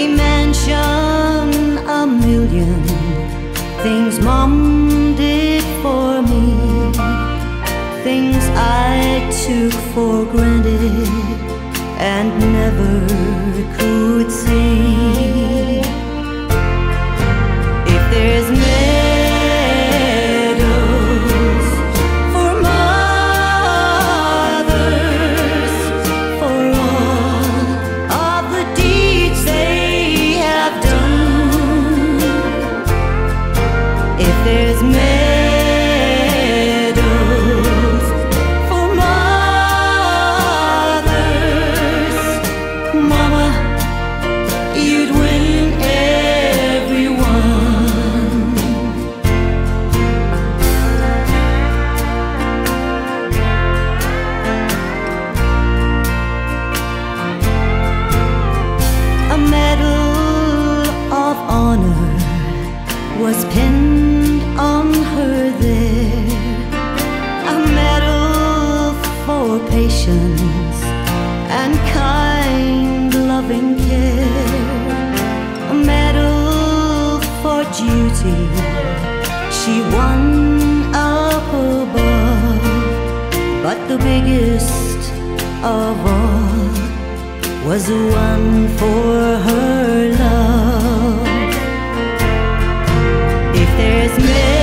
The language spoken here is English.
They mention a million things Mom did for me, things I took for granted and never could see. If there's medals for mothers, for all of the deeds they have done, if there's medals for mothers, Mama, you'd win everyone. A medal of honor was pinned on her there, a medal for patience and kind loving care, a medal for duty she won up above. But the biggest of all was the one for her love. If there's